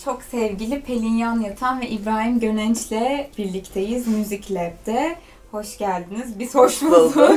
Çok sevgili Pelin Yanyatan ve İbrahim Gönenç'le birlikteyiz Müzik Lab'de. Hoş geldiniz. Biz hoş bulduk.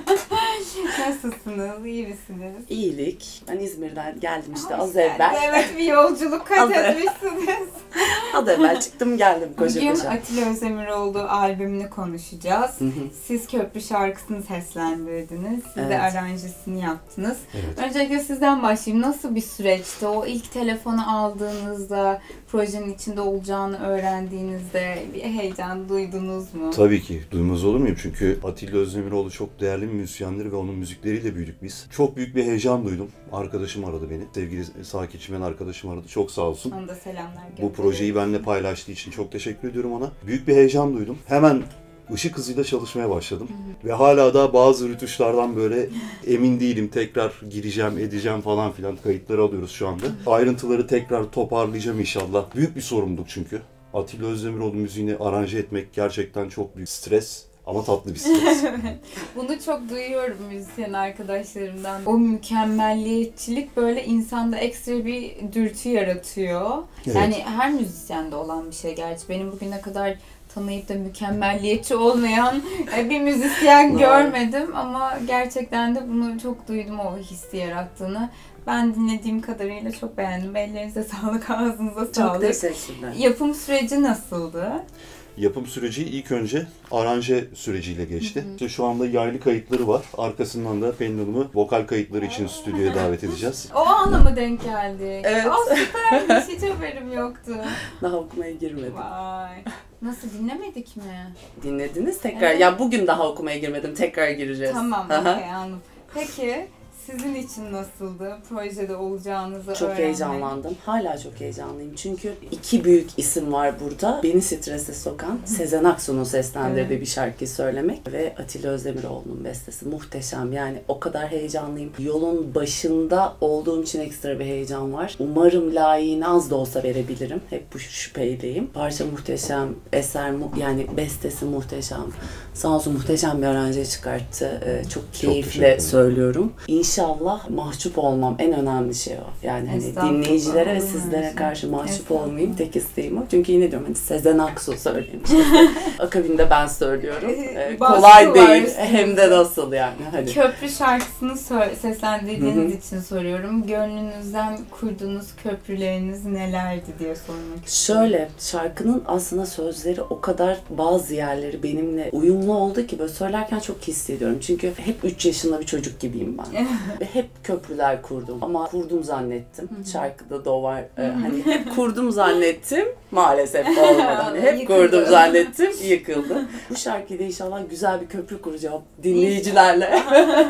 Nasılsınız? İyi misiniz? İyilik. Ben İzmir'den geldim işte az evvel. Evet, bir yolculuk kat etmişsiniz. Az evvel çıktım geldim koşa Bugün koşa. Atilla Özdemiroğlu albümünü konuşacağız. Siz Köprü şarkısını seslendirdiniz. Siz de aranjesini yaptınız. Evet. Öncelikle sizden başlayayım. Nasıl bir süreçti? O ilk telefonu aldığınızda, projenin içinde olacağını öğrendiğinizde bir heyecan duydunuz mu? Tabii ki. Duymaz olur muyum? Çünkü Atilla Özdemiroğlu çok değerli bir müzisyendir ve onun müzikleriyle büyüdük biz. Çok büyük bir heyecan duydum. Arkadaşım aradı beni. Sevgili Saki Çimen arkadaşım aradı. Çok sağ olsun. Ona da selamlar gönderiyorum. Bu projeyi benimle paylaştığı için çok teşekkür ediyorum ona. Büyük bir heyecan duydum. Hemen ışık hızıyla çalışmaya başladım. Ve hala da bazı rütuşlardan böyle emin değilim. Tekrar gireceğim, edeceğim falan filan. Kayıtları alıyoruz şu anda. Ayrıntıları tekrar toparlayacağım inşallah. Büyük bir sorumluluk çünkü. Atilla Özdemiroğlu müziğini aranje etmek gerçekten çok büyük stres. Ama tatlı bir stres. Bunu çok duyuyorum müzisyen arkadaşlarımdan. O mükemmelliyetçilik böyle insanda ekstra bir dürtü yaratıyor. Evet. Yani her müzisyende olan bir şey gerçi. Benim bugüne kadar tanıyıp da mükemmelliyetçi olmayan bir müzisyen görmedim. Ama gerçekten de bunu çok duydum, o hissi yarattığını. Ben dinlediğim kadarıyla çok beğendim. Ellerinize sağlık, ağzınıza sağlık. Çok teşekkürler. Yapım süreci nasıldı? Yapım süreci ilk önce aranje süreciyle geçti. İşte şu anda yaylı kayıtları var. Arkasından da Pelin Hanım'ı vokal kayıtları için stüdyoya davet edeceğiz. O anla mı denk geldi? Evet. Süpermiş, hiç haberim yoktu. Daha okumaya girmedim. Vay. Nasıl, dinlemedik mi? Dinlediniz tekrar. Evet. Ya bugün daha okumaya girmedim. Tekrar gireceğiz. Tamam, okey, anladım. Peki sizin için nasıldı projede olacağınızı Çok öğrenmek? heyecanlandım. Hala çok heyecanlıyım. Çünkü iki büyük isim var burada. Beni strese sokan Sezen Aksu'nun seslendirdiği bir şarkıyı söylemek ve Atilla Özdemiroğlu'nun bestesi. Muhteşem. Yani o kadar heyecanlıyım. Yolun başında olduğum için ekstra bir heyecan var. Umarım layığını az da olsa verebilirim. Hep bu şüpheyleyim. Parça muhteşem. Eser yani bestesi muhteşem. Sağ olsun muhteşem bir aranje çıkarttı. Çok keyifle söylüyorum. İnşallah mahcup olmam. En önemli şey o. Yani hani dinleyicilere ve sizlere karşı mahcup olmayayım. Tek isteğim o. Çünkü yine diyorum hani Sezen Aksu söylemiş. Akabinde ben söylüyorum. Kolay değil. Hem de nasıl yani. Hani. Köprü şarkısını seslendirdiğiniz için soruyorum. Gönlünüzden kurduğunuz köprüleriniz nelerdi diye sormak istiyorum. Şöyle, şarkının aslında sözleri o kadar bazı yerleri benimle uyumlu oldu ki böyle söylerken çok hissediyorum. Çünkü hep 3 yaşında bir çocuk gibiyim ben. Ve hep köprüler kurdum. Ama kurdum zannettim. Şarkıda da o var. Hani hep kurdum zannettim. Maalesef olmadı. Hani hep kurdum zannettim. Yıkıldı. Bu şarkıyla inşallah güzel bir köprü kuracağım. Dinleyicilerle.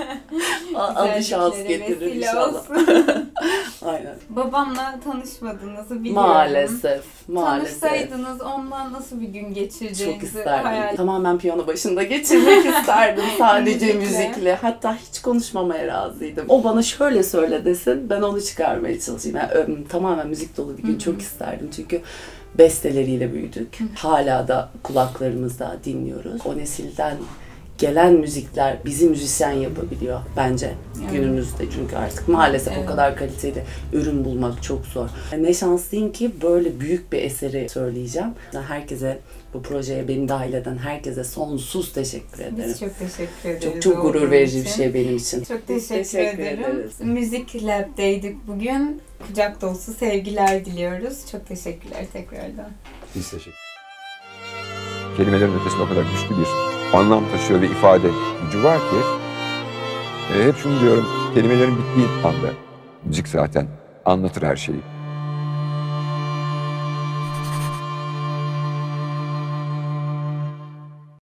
Adı şans getirir inşallah. Aynen. Babamla tanışmadığınızı biliyorum. Maalesef. Tanışsaydınız ondan nasıl bir gün geçireceğinizi çok isterdim. hayal. Tamamen piyano başında geçirmek isterdim. Sadece müzikle. Hatta hiç konuşmamaya razıydım. O bana şöyle söyle desin, ben onu çıkarmaya çalışayım. Yani, tamamen müzik dolu bir gün çok isterdim. Çünkü besteleriyle büyüdük. Hala da kulaklarımızda dinliyoruz. O nesilden gelen müzikler bizi müzisyen yapabiliyor bence günümüzde. Çünkü artık maalesef o kadar kaliteli ürün bulmak çok zor. Ne şanslıyım ki böyle büyük bir eseri söyleyeceğim. Herkese, bu projeye beni dahil eden herkese sonsuz teşekkür ederim. Biz çok teşekkür ederiz. Çok gurur verici bir şey benim için. Çok teşekkür ederim. Müzik Lab'deydik bugün. Kucak dolusu sevgiler diliyoruz. Çok teşekkürler tekrardan. Biz teşekkür. Kelimelerin ötesinde o kadar güçlü bir anlam taşıyor ve ifade gücü var ki hep şunu diyorum, kelimelerin bittiği anda müzik zaten anlatır her şeyi.